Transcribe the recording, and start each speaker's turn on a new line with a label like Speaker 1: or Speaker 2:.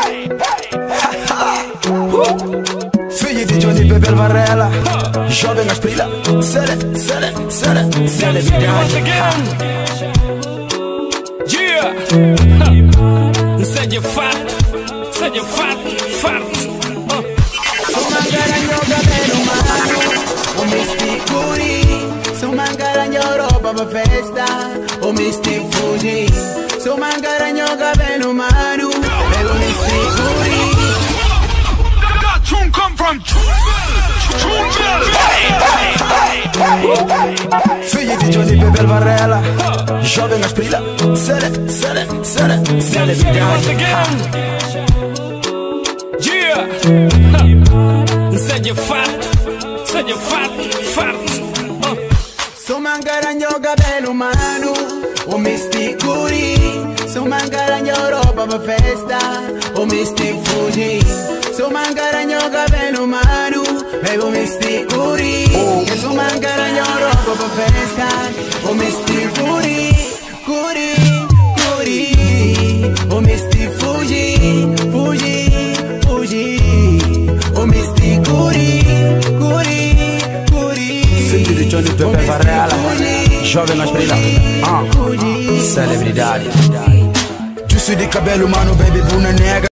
Speaker 1: Figli di Johnny Pepe Varela, jovem nas brilha, sele vidade.
Speaker 2: Yeah, seja fato, fato.
Speaker 1: Sou mangaranho cabelo humano, o Mystic Curi. Sou mangaranho roupa pra festa, o Mystic Fuji. Sou mangaranho cabelo humano, o Mystic Curi. Figli di Johnny Pepe Varela, jovem nas brilha, sele vidade.
Speaker 2: Yeah, seja fato.
Speaker 1: Sou mangaranho cabelo humano, o Mystic Curi. Sou mangaranho roupa pra festa, o Mystic Fuji. Sou mangaranho cabelo humano, bebo Mystic Curi. Sou mangaranho roupa pra festa, o Mystic Curi. O Mystic Fuji, o Mystic Curi. Filho de Johnny Pepe Varela, jovem nas brilha, celebridade. Juice de cabelo humano, baby, buna nega.